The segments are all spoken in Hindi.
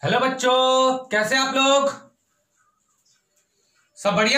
हेलो बच्चों, कैसे आप लोग? सब बढ़िया।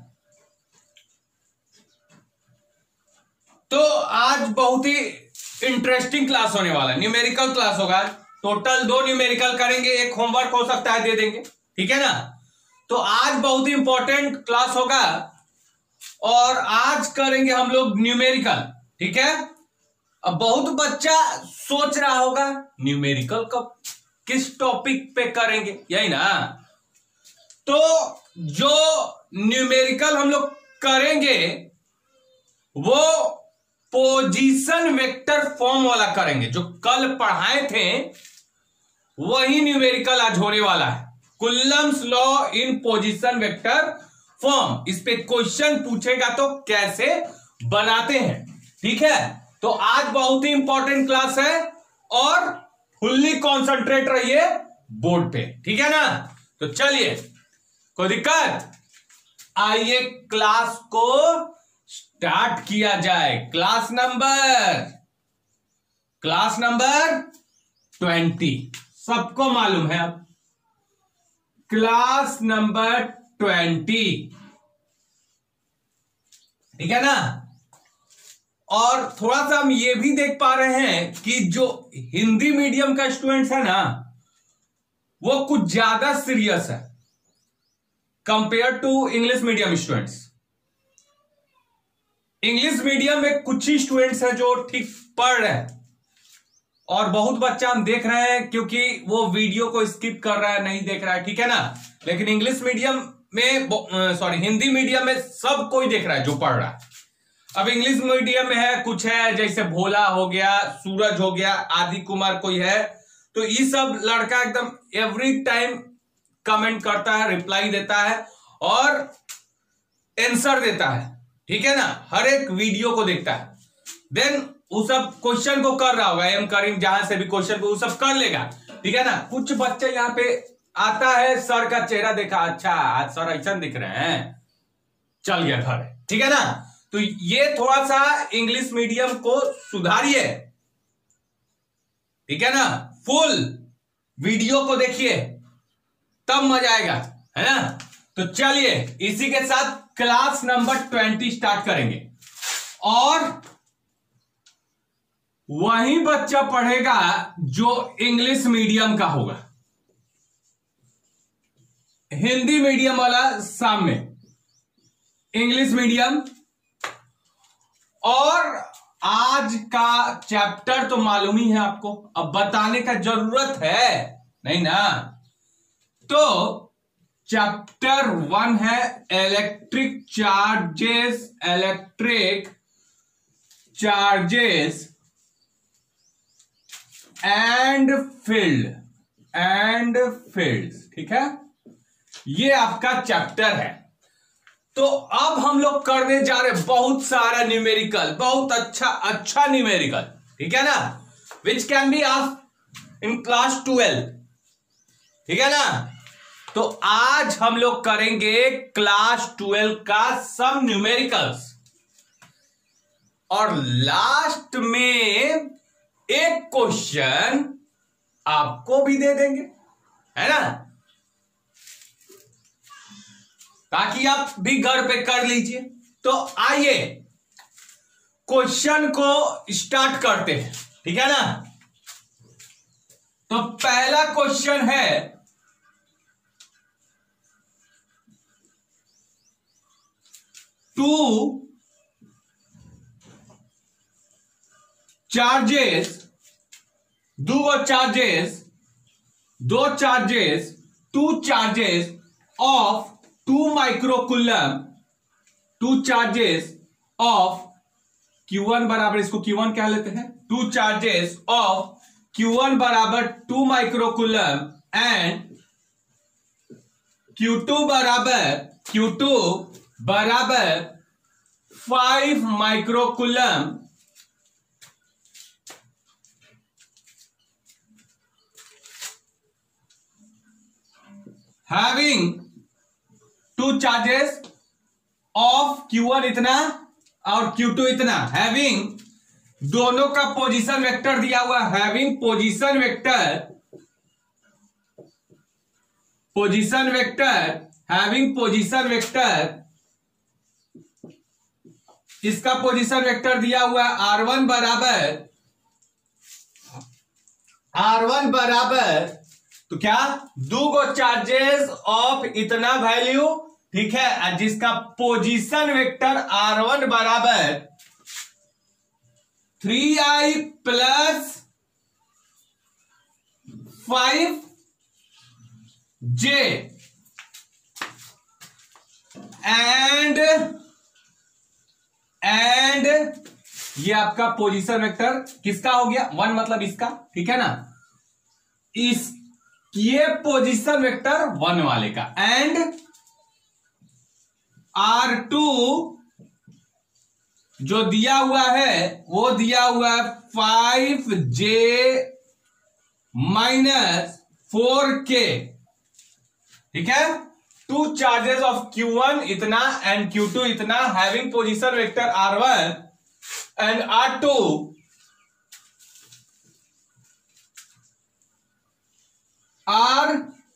तो आज बहुत ही इंटरेस्टिंग क्लास होने वाला है। न्यूमेरिकल क्लास होगा। टोटल 2 न्यूमेरिकल करेंगे, एक होमवर्क हो सकता है दे देंगे, ठीक है ना। तो आज बहुत ही इंपॉर्टेंट क्लास होगा और आज करेंगे हम लोग न्यूमेरिकल, ठीक है। अब बहुत बच्चा सोच रहा होगा न्यूमेरिकल कब किस टॉपिक पे करेंगे, यही ना। तो जो न्यूमेरिकल हम लोग करेंगे वो पोजीशन वेक्टर फॉर्म वाला करेंगे। जो कल पढ़ाए थे वही न्यूमेरिकल आज होने वाला है। Coulomb's law in position vector form. इस पे क्वेश्चन पूछेगा तो कैसे बनाते हैं, ठीक है। तो आज बहुत ही इंपॉर्टेंट क्लास है और फुल्ली कॉन्सेंट्रेट रहिए बोर्ड पे, ठीक है ना। तो चलिए, कोई दिक्कत? आइए क्लास को स्टार्ट किया जाए। क्लास नंबर 20 सबको मालूम है। अब क्लास नंबर 20, ठीक है ना। और थोड़ा सा हम ये भी देख पा रहे हैं कि जो हिंदी मीडियम का स्टूडेंट्स है ना वो कुछ ज्यादा सीरियस है compare to English medium students. English medium में कुछ ही स्टूडेंट्स हैं जो ठीक पढ़ रहे हैं और बहुत बच्चा हम देख रहे हैं क्योंकि वो वीडियो को स्किप कर रहा है, नहीं देख रहा है, ठीक है ना। लेकिन इंग्लिश मीडियम में हिंदी मीडियम में सब कोई देख रहा है जो पढ़ रहा है। अब इंग्लिश मीडियम में है, कुछ है जैसे भोला हो गया, सूरज हो गया, आदि कुमार कोई है, तो ये सब लड़का एकदम एवरी टाइम कमेंट करता है, रिप्लाई देता है और आंसर देता है, ठीक है ना। हर एक वीडियो को देखता है, देन वो सब क्वेश्चन को कर रहा होगा। एम करीम जहां से भी क्वेश्चन को वो सब कर लेगा, ठीक है ना। कुछ बच्चे यहाँ पे आता है, सर का चेहरा देखा, अच्छा आज सर ऐसा दिख रहे हैं, चल गया घर, ठीक है ना। तो ये थोड़ा सा इंग्लिश मीडियम को सुधारिए, ठीक है ना। फुल वीडियो को देखिए तब मजा आएगा, है ना। तो चलिए इसी के साथ क्लास नंबर 20 स्टार्ट करेंगे और वही बच्चा पढ़ेगा जो इंग्लिश मीडियम का होगा। हिंदी मीडियम वाला सामने, इंग्लिश मीडियम। और आज का चैप्टर तो मालूम ही है आपको, अब बताने का जरूरत है नहीं ना। तो चैप्टर 1 है इलेक्ट्रिक चार्जेस एंड फील्ड्स, ठीक है। ये आपका चैप्टर है। तो अब हम लोग करने जा रहे बहुत सारा न्यूमेरिकल, बहुत अच्छा न्यूमेरिकल, ठीक है ना, which can be asked in class 12, ठीक है ना। तो आज हम लोग करेंगे क्लास 12 का सब न्यूमेरिकल्स और लास्ट में एक क्वेश्चन आपको भी दे देंगे, है ना, ताकि आप भी घर पे कर लीजिए। तो आइए क्वेश्चन को स्टार्ट करते हैं, ठीक है ना। तो पहला क्वेश्चन है, दो charges of 2 microcoulomb, 2 charges of Q1 बराबर, इसको Q1 क्या लेते हैं, 2 चार्जेस ऑफ Q1 बराबर 2 माइक्रोकूलम एंड Q2 बराबर 5 microcoulomb having 2 charges of Q1 इतना और Q2 इतना, हैविंग दोनों का पोजीशन वेक्टर दिया हुआ, having position vector position vector, having position vector, इसका पोजीशन वेक्टर दिया हुआ है R1 बराबर तो क्या, दो गो चार्जेस ऑफ इतना वैल्यू, ठीक है, जिसका पोजीशन वेक्टर R1 बराबर 3i प्लस 5j एंड ये आपका पोजीशन वेक्टर किसका हो गया, 1 मतलब इसका, ठीक है ना, इस ये पोजीशन वेक्टर 1 वाले का, एंड R2 जो दिया हुआ है वो दिया हुआ है 5j माइनस 4k, ठीक है, टू चार्जेस ऑफ Q1 इतना एंड Q2 इतना, having position vector R1 and R2 are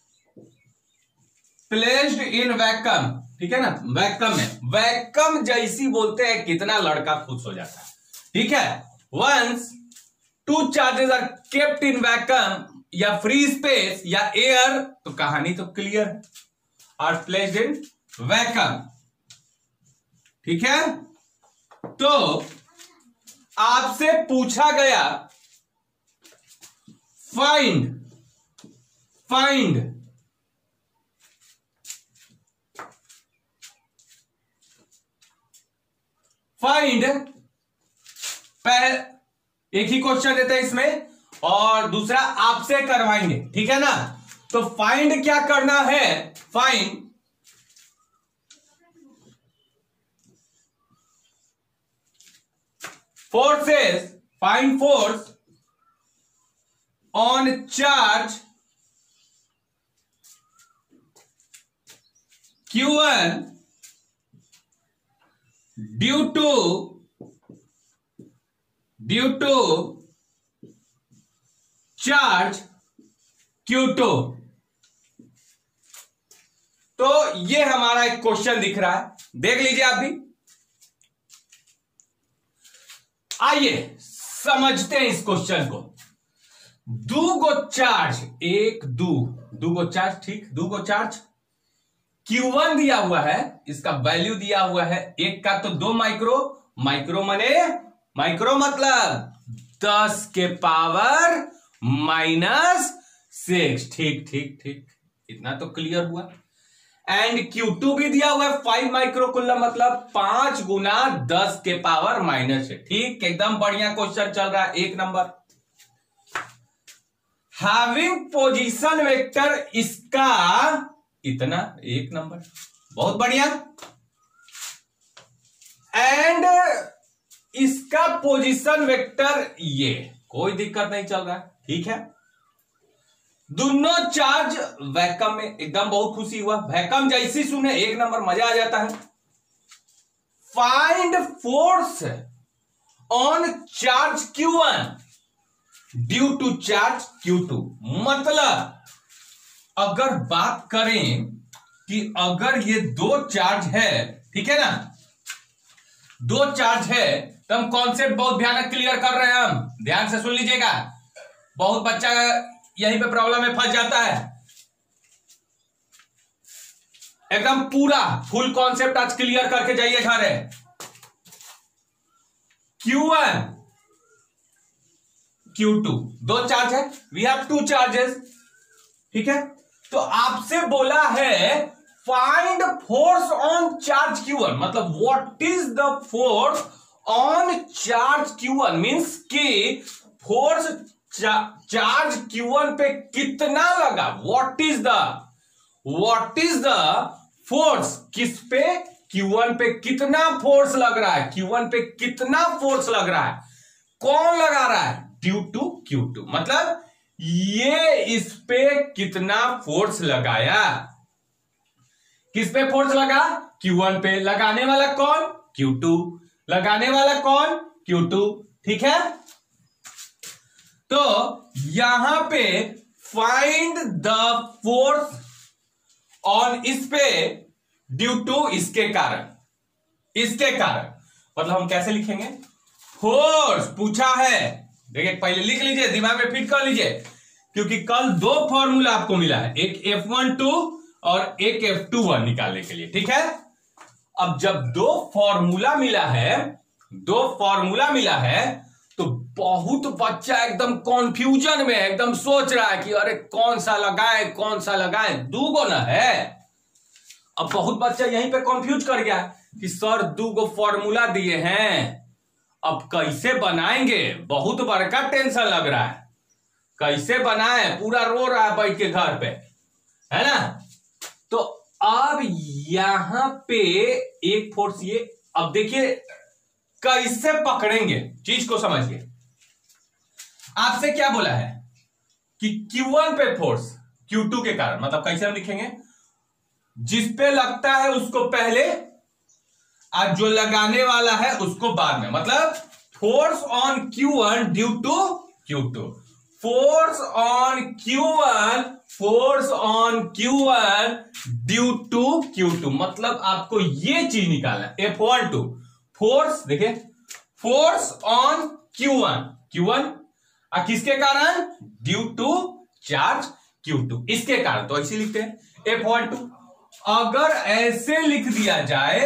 placed in vacuum, ठीक है ना, वैक्यूम में, वैक्यूम जैसी बोलते हैं कितना लड़का खुश हो जाता है, ठीक है, once two charges are kept in vacuum या फ्री स्पेस या एयर, तो कहानी तो क्लियर है, आर प्लेस्ड इन वैक्यूम, ठीक है। तो आपसे पूछा गया फाइंड एक ही क्वेश्चन देते हैं इसमें और दूसरा आपसे करवाएंगे, ठीक है ना। तो फाइंड क्या करना है, find forces, find force on charge Q1 due to charge Q2। तो ये हमारा एक क्वेश्चन दिख रहा है, देख लीजिए आप भी। आइए समझते हैं इस क्वेश्चन को। दो गो चार्ज, एक दो गो चार्ज, ठीक, दो गो चार्ज Q1 दिया हुआ है, इसका वैल्यू दिया हुआ है एक का तो 2 माइक्रो, माइक्रो मतलब 10 के पावर -6, ठीक, इतना तो क्लियर हुआ। एंड Q2 भी दिया हुआ है 5 माइक्रो कुल्लम, मतलब 5 गुना 10 के पावर -6, ठीक, एकदम बढ़िया क्वेश्चन चल रहा है, 1 नंबर। हैविंग पोजीशन वेक्टर इसका इतना, 1 नंबर, बहुत बढ़िया। एंड इसका पोजीशन वेक्टर ये, कोई दिक्कत नहीं चल रहा है, ठीक है। दोनों चार्ज वैक्यूम में, एकदम बहुत खुशी हुआ, वैक्यूम जैसी सुने 1 नंबर, मजा आ जाता है। Find force on charge Q1 due to charge Q2, मतलब अगर बात करें कि अगर ये 2 चार्ज है, ठीक है ना, 2 चार्ज है, तो हम कॉन्सेप्ट बहुत भयानक क्लियर कर रहे हैं, हम ध्यान से सुन लीजिएगा, बहुत बच्चा यहीं पे प्रॉब्लम में फंस जाता है। एकदम पूरा फुल कॉन्सेप्ट आज क्लियर करके जाइए घर है। Q1 Q2 2 चार्ज है, वी हैव 2 चार्जेस, ठीक है। तो आपसे बोला है find force on charge Q1, मतलब what is the force on charge Q1, means कि फोर्स चार्ज Q1 पे कितना लगा, व्हाट इज द फोर्स, किस पे, Q1 पे कितना फोर्स लग रहा है, Q1 पे कितना फोर्स लग रहा है, कौन लगा रहा है, ड्यू टू Q2, मतलब ये इस पे कितना फोर्स लगाया, किस पे फोर्स लगा, Q1 पे, लगाने वाला कौन, Q2, लगाने वाला कौन, Q2, ठीक है। तो यहां पे फाइंड द फोर्स ऑन इस पे ड्यू टू इसके कारण, इसके कारण मतलब हम कैसे लिखेंगे, फोर्स पूछा है। देखिए पहले लिख लीजिए, दिमाग में फिट कर लीजिए, क्योंकि कल दो फॉर्मूला आपको मिला है, एक F12 और एक F21 निकालने के लिए, ठीक है। अब जब दो फॉर्मूला मिला है, दो फॉर्मूला मिला है, तो बहुत बच्चा एकदम कॉन्फ्यूजन में एकदम सोच रहा है कि अरे कौन सा लगाएं, कौन सा लगाएं, दो गो ना है। अब बहुत बच्चा यहीं पे कॉन्फ्यूज कर गया कि सर दो गो फॉर्मूला दिए हैं, अब कैसे बनाएंगे, बहुत बड़का टेंशन लग रहा है, कैसे बनाए, पूरा रो रहा है बैठ के घर पे, है ना। तो अब यहां पे एक फोर्स ये, अब देखिए कैसे पकड़ेंगे, चीज को समझिए। आपसे क्या बोला है कि Q1 पे फोर्स Q2 के कारण, मतलब कैसे हम लिखेंगे, जिस पे लगता है उसको पहले और जो लगाने वाला है उसको बाद में, मतलब force on Q1 due to Q2, force on Q1, force on Q1 due to Q2, मतलब आपको ये चीज निकालना है। F12 फोर्स, देखिए फोर्स ऑन Q1, Q1 किसके कारण, ड्यू टू चार्ज Q2, इसके कारण, तो ऐसे लिखते हैं F12। अगर ऐसे लिख दिया जाए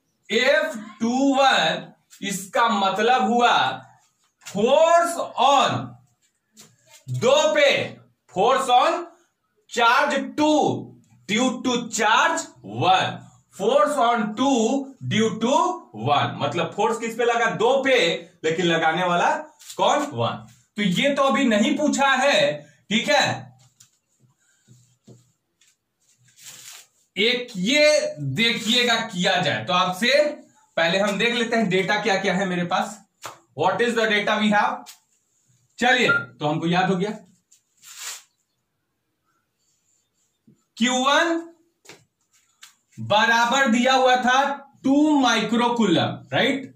F21, इसका मतलब हुआ फोर्स ऑन दो पे, force on charge 2 due to charge 1, force on 2 due to 1, मतलब फोर्स किस पे लगा, दो पे, लेकिन लगाने वाला कौन, 1। तो ये तो अभी नहीं पूछा है, ठीक है। एक ये देखिएगा किया जाए, तो आपसे पहले हम देख लेते हैं डेटा क्या क्या है मेरे पास, what is the data we have. चलिए, तो हमको याद हो गया Q1 बराबर दिया हुआ था 2 माइक्रोकूलम, राइट।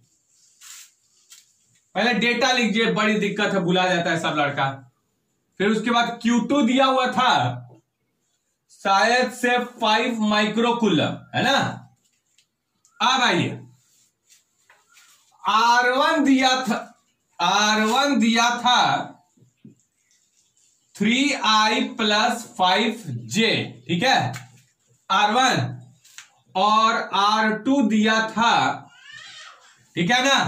पहले डेटा लीजिए, बड़ी दिक्कत है, भुला जाता है सब लड़का। फिर उसके बाद Q2 दिया हुआ था शायद से 5 माइक्रोकूलम, है ना। अब आइए, R1 दिया था 3I प्लस 5J, ठीक है, R1, और R2 दिया था, ठीक है ना,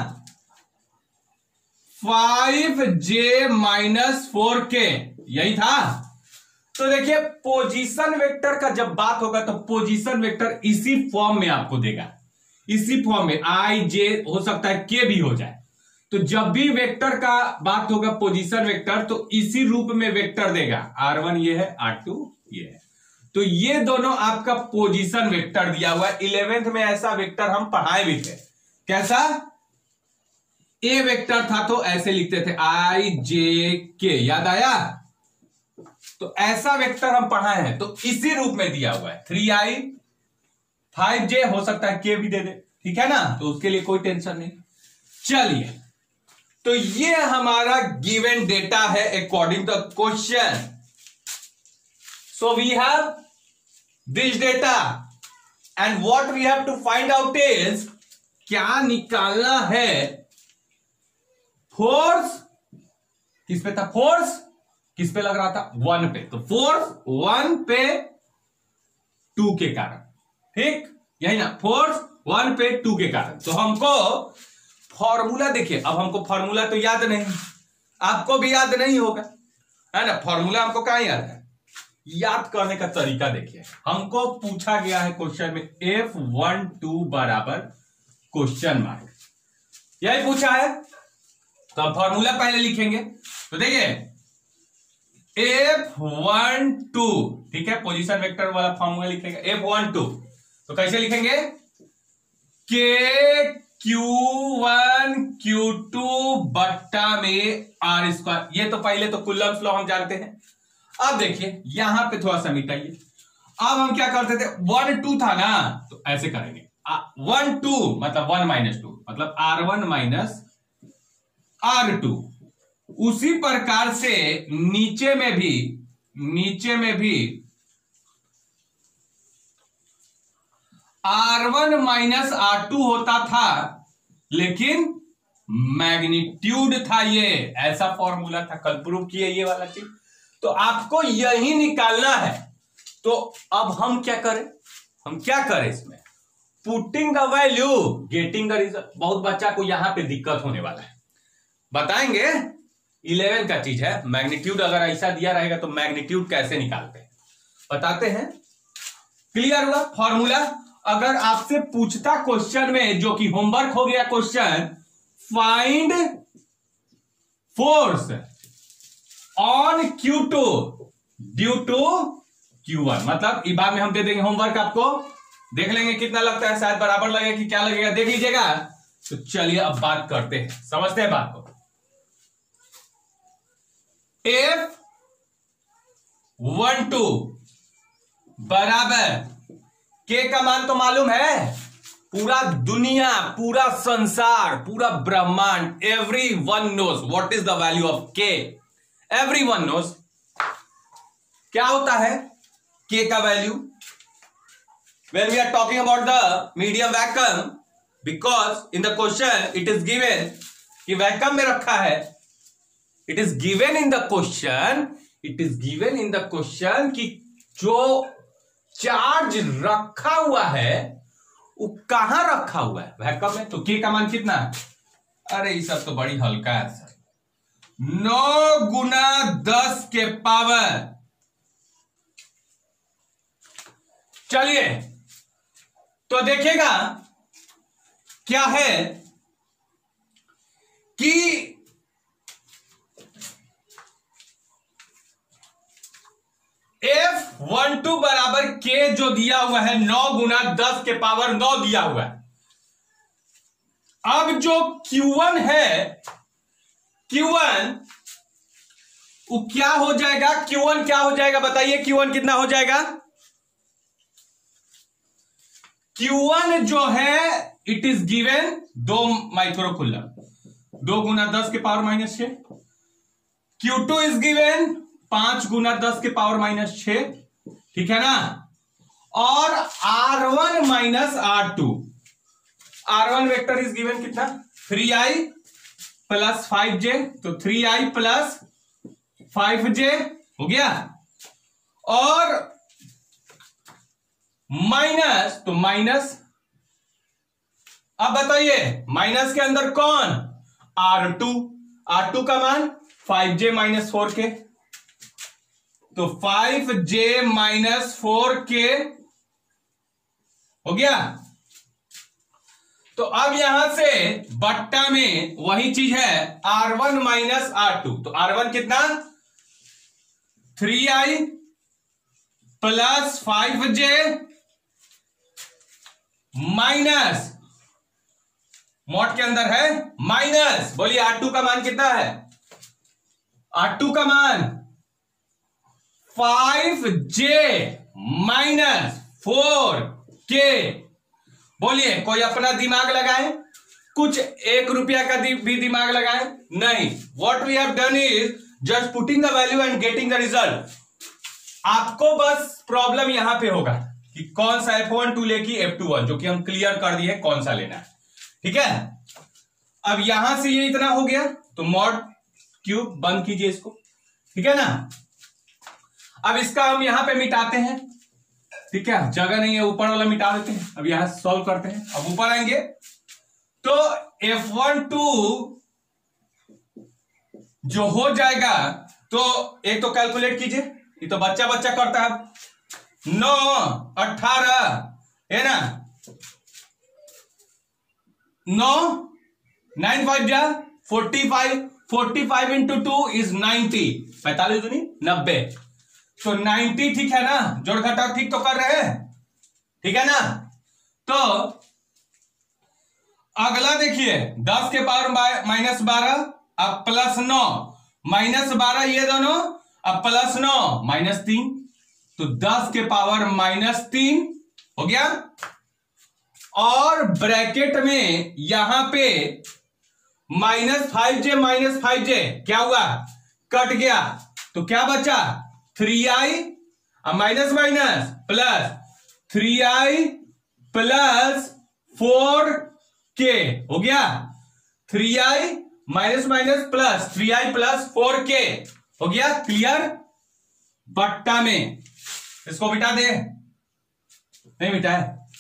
5J माइनस 4K, यही था। तो देखिए पोजीशन वेक्टर का जब बात होगा तो पोजीशन वेक्टर इसी फॉर्म में आपको देगा, इसी फॉर्म में I J, हो सकता है K भी हो जाए। तो जब भी वेक्टर का बात होगा पोजीशन वेक्टर, तो इसी रूप में वेक्टर देगा, R1 ये है, R2 ये है, तो ये दोनों आपका पोजीशन वेक्टर दिया हुआ है। 11th में ऐसा वेक्टर हम पढ़ाए भी थे, कैसा, ए वेक्टर था तो ऐसे लिखते थे I J K, याद आया। तो ऐसा वेक्टर हम पढ़ाए हैं, तो इसी रूप में दिया हुआ है, 3I 5J, हो सकता है K भी दे दे, ठीक है ना, तो उसके लिए कोई टेंशन नहीं। चलिए, तो ये हमारा गिवन डेटा है according to question. So we have this data and what we have to find out is, क्या निकालना है, फोर्स किस पे था, फोर्स किस पे लग रहा था, 1 पे, तो फोर्स 1 पे 2 के कारण, ठीक, यही ना, फोर्स 1 पे 2 के कारण। तो हमको फॉर्मूला देखिए, अब हमको फॉर्मूला तो याद नहीं, आपको भी याद नहीं होगा, है ना, फॉर्मूला हमको कहां याद है। याद करने का तरीका देखिए, हमको पूछा गया है क्वेश्चन में F12 बराबर क्वेश्चन मार्क, यही पूछा है, तो अब फॉर्मूला पहले लिखेंगे। तो देखिए F12, ठीक है, पोजीशन वेक्टर वाला फॉर्मूला लिखेंगे, F12, तो कैसे लिखेंगे, K Q1 Q2 बट्टा में R स्क्वायर, ये तो पहले तो कूलम्स लॉ हम जानते हैं। अब देखिए यहां पे थोड़ा सा मिटाइए, अब हम क्या करते थे, 1 2 था ना, तो ऐसे करेंगे, 1 2 मतलब 1 माइनस 2, मतलब R1 माइनस R2। उसी प्रकार से नीचे में भी R1 माइनस R2 होता था, लेकिन मैग्नीट्यूड था ये, ऐसा फॉर्मूला था, कल प्रूव किए ये वाला चीज। तो आपको यही निकालना है। तो अब हम क्या करें इसमें, putting the value, getting the result. बहुत बच्चा को यहां पे दिक्कत होने वाला है, बताएंगे। 11 का चीज है, मैग्नीट्यूड अगर ऐसा दिया रहेगा तो मैग्नीट्यूड कैसे निकालते हैं बताते हैं। क्लियर हुआ फॉर्मूला? अगर आपसे पूछता क्वेश्चन में, जो कि होमवर्क हो गया question, find force on Q2 due to Q1, मतलब इस बार में हम दे देंगे होमवर्क आपको, देख लेंगे कितना लगता है, शायद बराबर लगेगा कि क्या लगेगा, देख लीजिएगा। तो चलिए अब बात करते हैं, समझते हैं बात को। F12 बराबर K का मान तो मालूम है, पूरा दुनिया, पूरा संसार, पूरा ब्रह्मांड, everyone knows what is the value of K, everyone knows। क्या होता है K का value when we are talking about the medium vacuum, because in the question it is given कि वैक्यूम में रखा है, it is given in the question कि जो चार्ज रखा हुआ है वो कहां रखा हुआ है, वैक्यूम में। तो K का मान कितना है? अरे ये सब तो बड़ी हल्का है सर, 9 गुना 10 के पावर। चलिए तो देखिएगा क्या है कि F12 बराबर K जो दिया हुआ है 9 गुना 10 के पावर 9 दिया हुआ है। अब जो Q1 है, Q1 वो क्या हो जाएगा, Q1 क्या हो जाएगा बताइए, Q1 कितना हो जाएगा? Q1 जो है it is given 2 micro coulomb, 2 गुना 10 के power minus 6। Q2 is given 5 गुना 10 के पावर माइनस 6, ठीक है ना। और R1 minus R2, R1 vector is given कितना, 3i प्लस 5j, तो 3i प्लस 5j हो गया। और माइनस, तो माइनस, अब बताइए माइनस के अंदर कौन, R2 का मान 5j माइनस 4k, तो 5j माइनस 4k हो गया। तो अब यहां से बट्टा में वही चीज है, R1 माइनस R2, तो R1 कितना, 3i plus 5j minus, mod के अंदर है माइनस, बोलिए R2 का मान कितना है, R2 का मान 5j माइनस 4k। बोलिए कोई अपना दिमाग लगाए, कुछ 1 रुपया का भी दिमाग लगाए नहीं। What we have done is just putting the value and getting the result. आपको बस प्रॉब्लम यहां पे होगा कि कौन सा F12 लेगी F21, जो कि हम क्लियर कर दिए कौन सा लेना है, ठीक है। अब यहां से ये इतना हो गया, तो मॉड क्यूब बंद कीजिए इसको, ठीक है ना। अब इसका हम यहां पे मिटाते हैं, ठीक है, जगह नहीं है, ऊपर वाला मिटा देते हैं। अब यहां सॉल्व करते हैं, अब ऊपर आएंगे तो F12 जो हो जाएगा, तो एक तो कैलकुलेट कीजिए, ये तो बच्चा करता है, 9 18 है ना, 9 9 5 जा 45 इंटू 2 इज 90, 45 दूनी 90, तो 90 ठीक है ना, जोड़ घटाव ठीक तो कर रहे हैं, ठीक है ना। तो अगला देखिए 10 के पावर माइनस 12, अब प्लस 9 माइनस 12, ये दोनों, अब प्लस 9 माइनस 3, तो 10 के पावर माइनस 3 हो गया। और ब्रैकेट में यहां पे माइनस 5j क्या हुआ, कट गया, तो क्या बचा, 3i, अब minus minus plus 3i plus 4k हो गया, 3i minus minus plus 3i plus 4k हो गया, क्लियर। बट्टा में इसको मिटा दे, नहीं मिटाए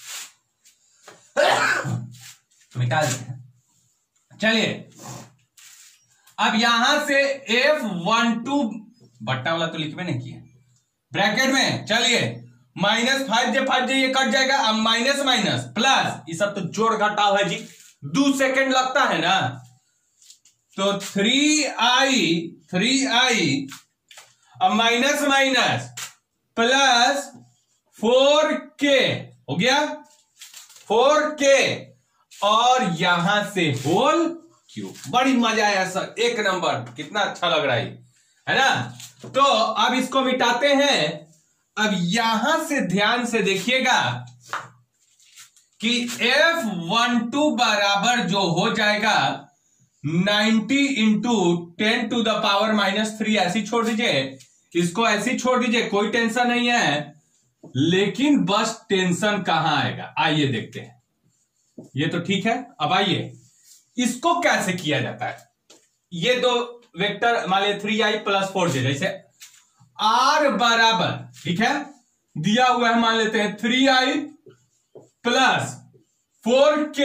मिटा देते हैं। चलिए अब यहां से F12 बट्टा वाला तो लिख में नहीं किया, ब्रैकेट में। चलिए -5j ये कट जाएगा, अब माइनस माइनस प्लस, ये सब तो जोड़ घटाव है जी, 2 सेकेंड लगता है ना। तो 3i अब माइनस माइनस प्लस 4k हो गया, 4k और यहां से होल क्यूब। बड़ी मजा आया सर, एक नंबर, कितना अच्छा लग रहा है ना। तो अब इसको मिटाते हैं। अब यहां से ध्यान से देखिएगा कि F12 बराबर जो हो जाएगा 90 इंटू 10 टू द पावर -3, ऐसी छोड़ दीजिए, इसको ऐसी छोड़ दीजिए, कोई टेंशन नहीं है। लेकिन बस टेंशन कहां आएगा, आइए देखते हैं। ये तो ठीक है, अब आइए इसको कैसे किया जाता है। ये दो वेक्टर मान लीजिए 3i प्लस 4j, जैसे r बराबर, ठीक है, दिया हुआ है, मान लेते हैं 3i प्लस 4k,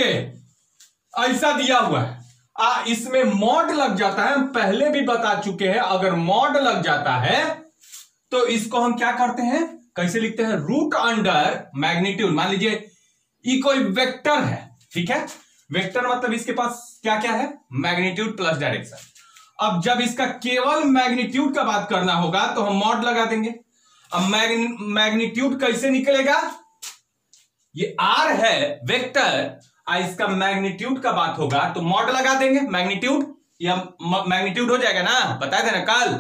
ऐसा दिया हुआ है। इसमें मॉड लग जाता है, हम पहले भी बता चुके हैं, अगर मॉड लग जाता है तो इसको हम क्या करते हैं, कैसे लिखते हैं, रूट अंडर मैग्नीट्यूड। मान लीजिए ये कोई वेक्टर है, ठीक है, वेक्टर मतलब इसके पास क्या क्या है, मैग्नीट्यूड प्लस डायरेक्शन। अब जब इसका केवल मैग्नीट्यूड का बात करना होगा तो हम मॉड लगा देंगे। अब मैग्नीट्यूड कैसे निकलेगा, ये r है वेक्टर, इसका मैग्नीट्यूड का बात होगा तो मॉड लगा देंगे, मैग्नीट्यूड, या मैग्नीट्यूड हो जाएगा ना, बताए थे ना कल।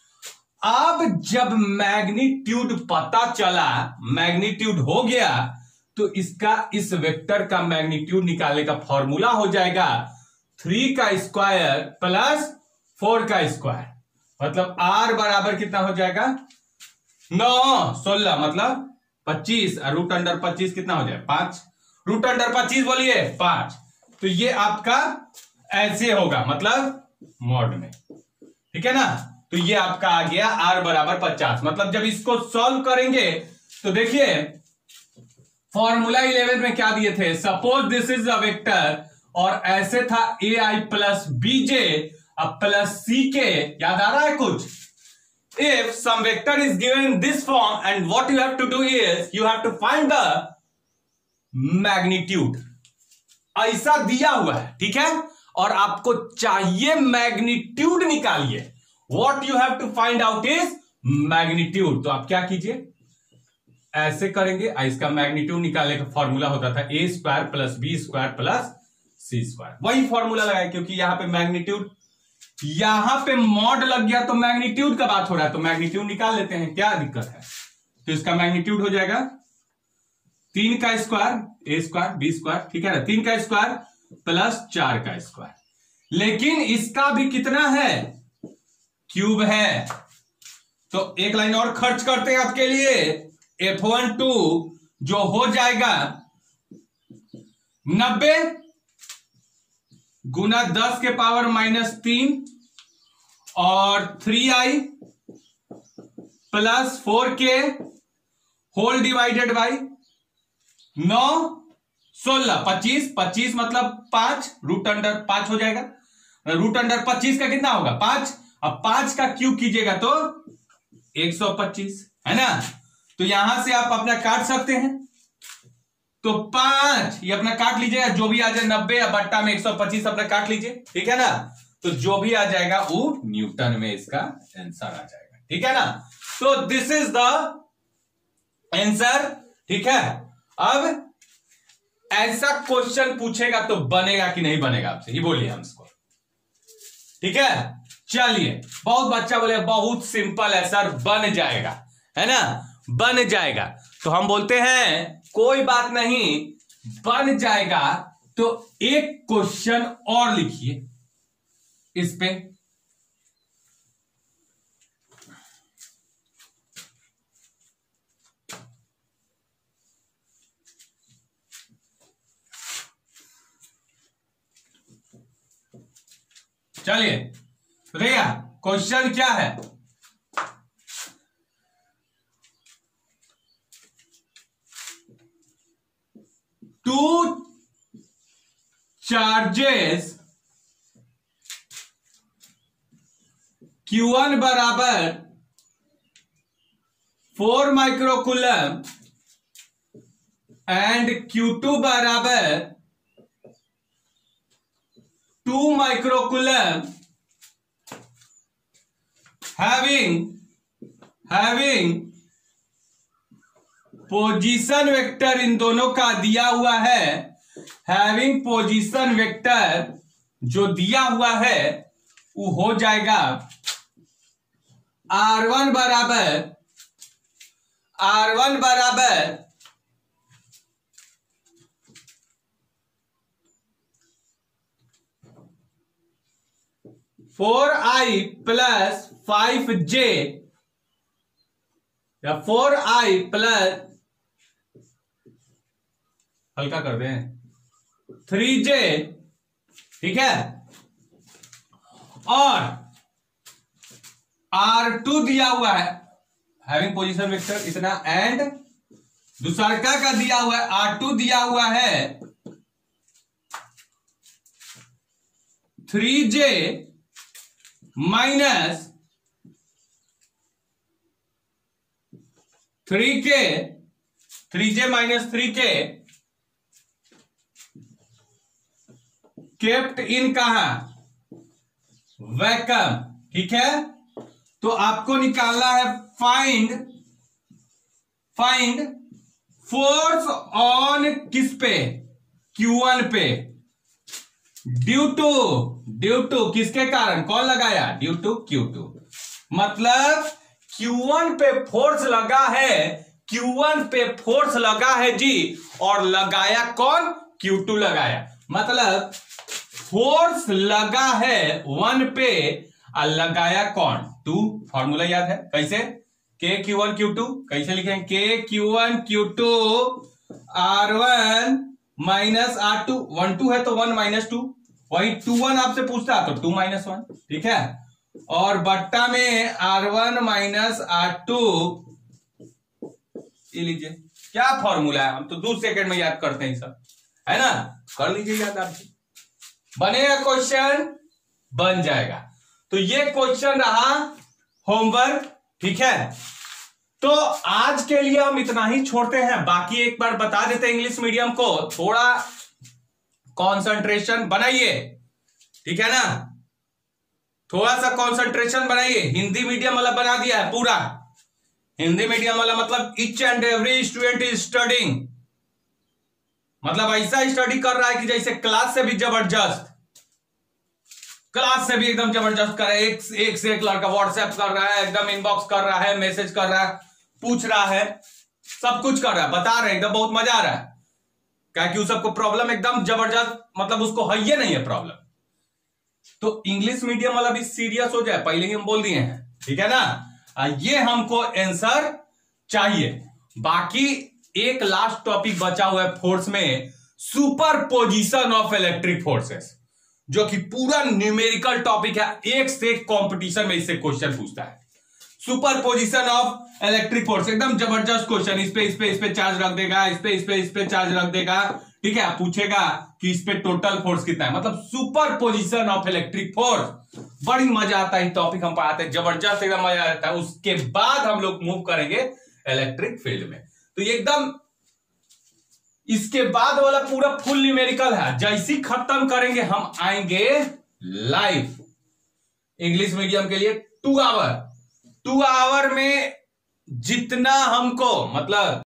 अब जब मैग्नीट्यूड पता चला, मैग्नीट्यूड हो गया, तो इसका इस वेक्टर का मैग्नीट्यूड निकालने का फॉर्मूला हो जाएगा 3 का स्क्वायर प्लस 4 का स्क्वायर, मतलब r बराबर कितना हो जाएगा 9 16 मतलब 25, और रूट अंडर 25 कितना हो जाए 5, रूट अंडर 25 बोलिए 5। तो ये आपका ऐसे होगा, मतलब मॉड में, ठीक है ना। तो ये आपका आ गया r बराबर 50। मतलब जब इसको सॉल्व करेंगे तो देखिए फॉर्मूला 11 में क्या दिए थे, suppose this is a vector, और ऐसे था ai प्लस bj अब प्लस ck, याद आ रहा है कुछ। If some vector is given in this form and what you have to do is you have to find the magnitude, ऐसा दिया हुआ है, ठीक है, और आपको चाहिए मैग्नीट्यूड निकालिए। What you have to find out is magnitude। तो आप क्या कीजिए, ऐसे करेंगे, इसका मैग्नीट्यूड निकालने का फॉर्मूला होता था a square plus b square plus c square, वही फॉर्मूला लगाए, क्योंकि यहां पे मैग्नीट्यूड, यहां पे मॉड लग गया तो मैग्नीट्यूड का बात हो रहा है, तो मैग्नीट्यूड निकाल लेते हैं, क्या दिक्कत है। तो इसका मैग्नीट्यूड हो जाएगा 3 का square a square b square, ठीक है ना, 3 का स्क्वायर प्लस 4 का स्क्वायर, लेकिन इसका भी कितना है, क्यूब है। तो एक लाइन और खर्च करते हैं आपके लिए, F12 जो हो जाएगा 90 गुना 10 के पावर -3 और 3i plus 4k whole divided by 9 16 25 मतलब 5, रूट अंडर 5 हो जाएगा, रूट अंडर 25 का कितना होगा 5, अब 5 का क्यूब कीजिएगा तो 125 है ना। तो यहां से आप अपना काट सकते हैं, तो 5 ये अपना काट लीजिएगा, जो भी आ जाए 90 या बट्टा में 125 अपना काट लीजिए, ठीक है ना। तो जो भी आ जाएगा वो न्यूटन में इसका आंसर आ जाएगा, ठीक है ना। तो दिस इज द आंसर, ठीक है। अब ऐसा क्वेश्चन पूछेगा तो बनेगा कि नहीं बनेगा, आपसे ही बोलिए हमको, ठीक है। चलिए, बहुत बच्चा बोले बहुत सिंपल है सर, बन जाएगा, है ना, बन जाएगा। तो हम बोलते हैं कोई बात नहीं, बन जाएगा। तो एक क्वेश्चन और लिखिए इस पे, चलिए भैया क्वेश्चन क्या है? टू चार्जेस Q1 बराबर 4 माइक्रोकूलम एंड Q2 बराबर 2 माइक्रोकूलम हैविंग पोजीशन वेक्टर इन दोनों का दिया हुआ है। हैविंग पोजीशन वेक्टर जो दिया हुआ है वो हो जाएगा R1 बराबर 4i प्लस 5j या 4i प्लस हल्का कर दें 3j, ठीक है। और R2 दिया हुआ है हैविंग पोजीशन वेक्टर इतना, एंड दूसरा का दिया हुआ है R2 दिया हुआ है 3j minus 3j minus 3k kept in कहां? वैक्यूम, ठीक है। तो आपको निकालना है फाइंड फोर्स ऑन किस पे? Q1 पे। ड्यू टू किसके कारण? कौन लगाया? Due to Q2। मतलब Q1 पे फोर्स लगा है, Q1 पे फोर्स लगा है जी, और लगाया कौन? Q2 लगाया। मतलब फोर्स लगा है 1 पे और लगाया कौन? 2। फॉर्मूला याद है कैसे? K Q1 Q2 कैसे लिखेंगे? K Q1 Q2 R1 minus R2। 1 2 है तो 1 माइनस 2, वही 2 1 आपसे पूछता तो 2 माइनस 1, ठीक है। और बट्टा में R1 माइनस R2 ये लीजिए। क्या फॉर्मूला है? हम तो 2 सेकंड में याद करते हैं सब, है ना। कर लीजिए याद आपसे, बनेगा क्वेश्चन, बन जाएगा। तो ये क्वेश्चन रहा होमवर्क, ठीक है। तो आज के लिए हम इतना ही छोड़ते हैं। बाकी एक बार बता देते हैं, इंग्लिश मीडियम को थोड़ा कंसंट्रेशन बनाइए, ठीक है ना। थोड़ा सा कंसंट्रेशन बनाइए। हिंदी मीडियम वाला बना दिया है पूरा। हिंदी मीडियम वाला मतलब each and every student is studying, मतलब ऐसा स्टडी कर रहा है कि जैसे क्लास से भी जबरदस्त, क्लास से भी एकदम जबरदस्त कर रहा है। एक से एक लड़का व्हाट्सएप कर रहा है, एकदम इनबॉक्स कर रहा है, मैसेज कर रहा है, पूछ रहा है, सब कुछ कर रहा है, बता रहे हैं, एकदम बहुत मजा आ रहा है। क्या कि उस सबको प्रॉब्लम एकदम जबरदस्त, मतलब उसको है ये नहीं है प्रॉब्लम। तो इंग्लिश मीडियम वाला भी सीरियस हो जाए, पहले ही हम बोल दिए हैं, ठीक है ना। ये हमको आंसर चाहिए। बाकी एक लास्ट टॉपिक बचा हुआ है फोर्स में, superposition of electric forces, जो कि पूरा न्यूमेरिकल टॉपिक है। एक से एक कंपटीशन में इससे क्वेश्चन पूछता है। Superposition of electric force एकदम जबरदस्त क्वेश्चन। इस पे चार्ज रख देगा, इस पे चार्ज रख देगा, ठीक है। पूछेगा कि इस पे टोटल फोर्स कितना है, मतलब superposition of electric force. बड़ी मजा आता है टॉपिक हम पढ़ाते हैं, जबरदस्त एकदम मजा आता है। उसके बाद हम लोग मूव करेंगे इलेक्ट्रिक फील्ड में। तो ये एकदम इसके बाद वाला पूरा फुल न्यूमेरिकल है। जैसे ही खत्म करेंगे हम आएंगे लाइव इंग्लिश मीडियम के लिए 2 आवर में जितना हमको मतलब